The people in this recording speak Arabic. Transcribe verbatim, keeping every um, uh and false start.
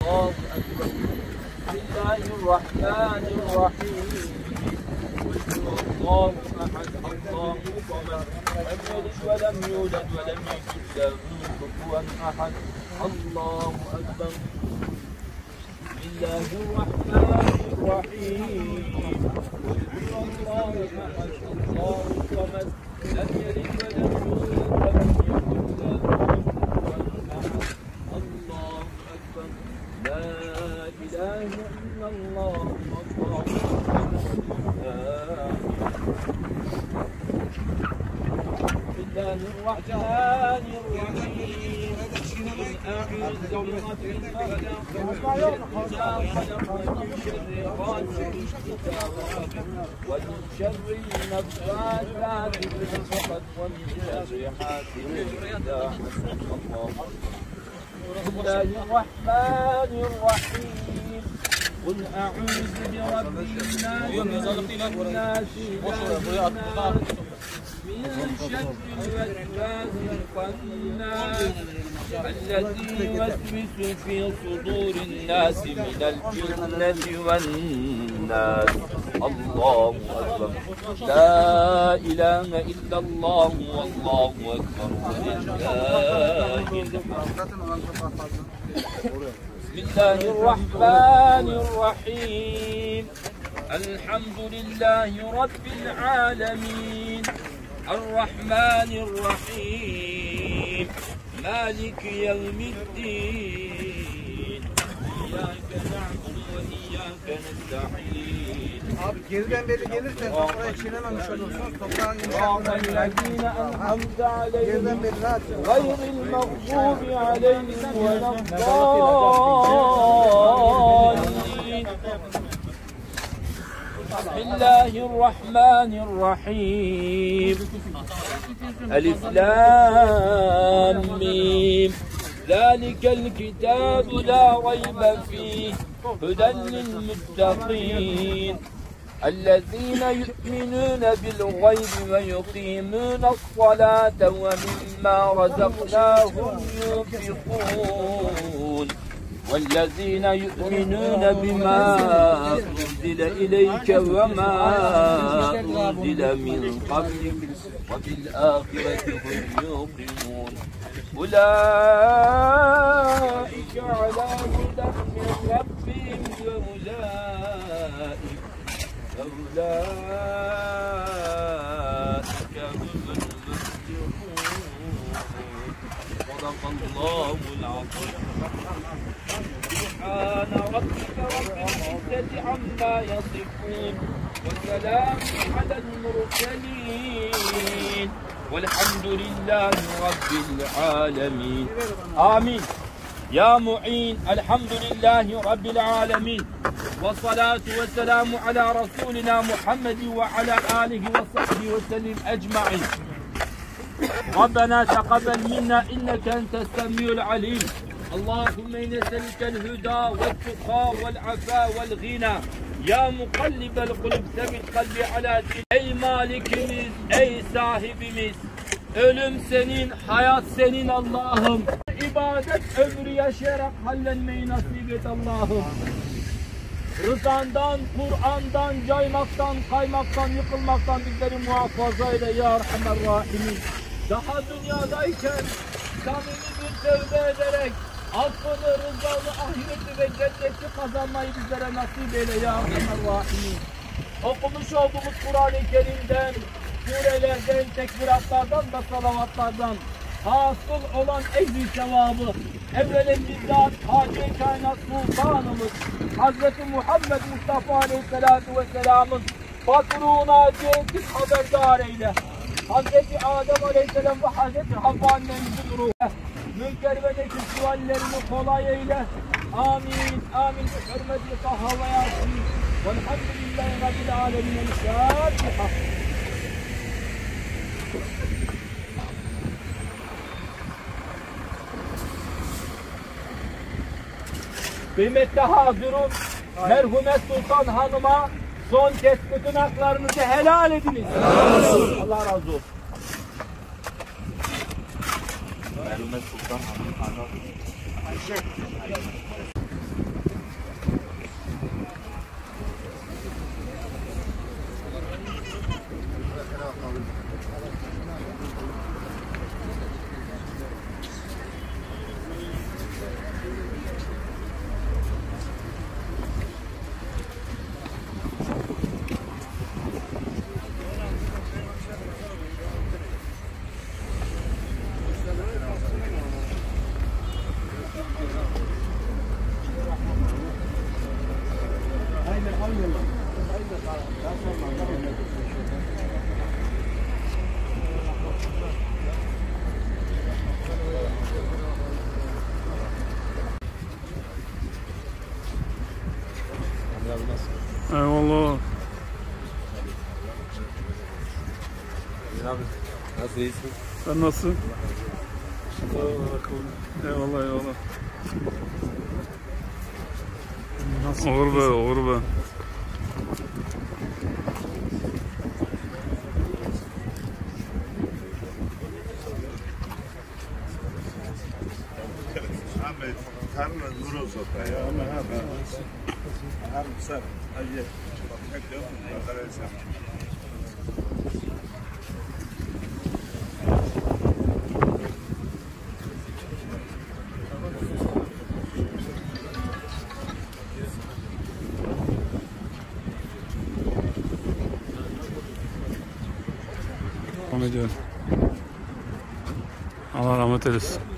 الله أكبر. بسم الله الرحمن الرحيم. الله أحد الله الصمد لم يلد ولم يولد ولم يكن له كفوا أحد. الله أكبر. بسم الله الرحمن الرحيم. الله أحد الله الصمد لم يلد ولم يولد ولم يكن له كفوا أحد. الله أكبر. لا إله إلا الله والله أكبر. بسم الله الرحمن الرحيم. أعوذ برب الفلق إذا خلق من شر غاسق إذا وقب ومن شر النفاثات في العقد ومن شر حاسد إذا حسد. الله بسم الله الرحمن الرحيم. قل أعوذ برب الناس الناس من شر الوسواس الخناس الذي يوسوس في صدور الناس من الجنة والناس. الله أكبر. لا إله إلا الله والله أكبر ولله الحمد. بسم الله الرحمن الرحيم. الحمد لله رب العالمين الرحمن الرحيم مالك يوم الدين إياك نعبد وإياك نستعين. Abi geriden beri gelirsen toprağa çiğnememiş olursun. Toprağın صراط الذين أنعمت عليهم غير المغضوب عليهم ولا الضالين. بسم الله الرحمن الرحيم. ألف لام ميم. ذلك الكتاب لا ريب فيه هدى للمتقين الذين يؤمنون بالغيب ويقيمون الصلاة ومما رزقناهم ينفقون والذين يؤمنون بما أنزل إليك وما أنزل من قبلك وبالآخرة هم يوقنون أولئك على هدى من ربهم وأولئك أولئك هم المفلحون. صدق الله العظيم. سبحان ربك رب العزة عما يصفون وسلام على المرسلين والحمد لله رب العالمين. آمين. يا معين الحمد لله رب العالمين والصلاة والسلام على رسولنا محمد وعلى آله وصحبه وسلم أجمعين. ربنا تقبل منا إنك أنت السميع العليم. اللهم إنا نسألك الهدى والتقى والعفاء والغنى. يا مقلب القلوب ثبت قلبي على دين. Ey malikimiz, ey sahibimiz, ölüm senin, hayat senin Allah'ım. İbadet ömrü yaşayarak hallenmeyi nasip et Allah'ım. Rızandan, Kur'an'dan, caymaktan, kaymaktan, yıkılmaktan bizleri muhafaza eyle ya Erhamer Rahimin. Daha dünyadayken samimi bir tövbe ederek affını, rızanı, ahireti ve cenneti kazanmayı bizlere nasip eyle ya Erhamer Rahimin. Okumuş olduğumuz Kur'an-ı Kerim'den, surelerden, tekbiratlardan ve salavatlardan hasıl olan ehli sevabı evvelen bizzat Hacı Kainat Sultanımız Hazreti Muhammed Mustafa Aleyhisselatü Vesselam'ın patruğuna ciheti haberdar eyle. Hazreti Adem Aleyhisselam ve Hazreti Havva annemizin ruhu münker ve nekir suallerini kolay eyle. Amin. Amin. Hürmetli Tahava Yasin. Velhamdülillahi Rabbil Alemin. Fatiha. Kıymetli hazırın, merhumet Sultan Hanım'a son kez bütün haklarınızı helal ediniz. Helal olsun. Allah razı olsun. Merhumet Sultan Hanım. Eyvallah. Abi nasıl iyisin? Sen nasılsın? Eyvallah eyvallah. Olur be, olur be. Ahmet, karnına nur olsun. Ya ama ha ben. Her sen ayı. Bak diyor mu? Arkadaşlar. Devam ediyor. Allah rahmet eylesin.